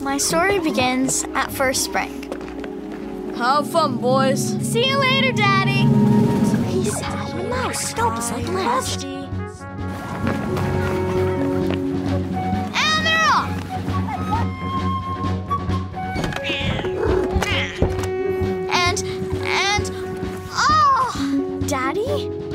My story begins at first spring. Have fun, boys. See you later, Daddy. He said, mouse, stop us at last. And they're off. And, oh! Daddy?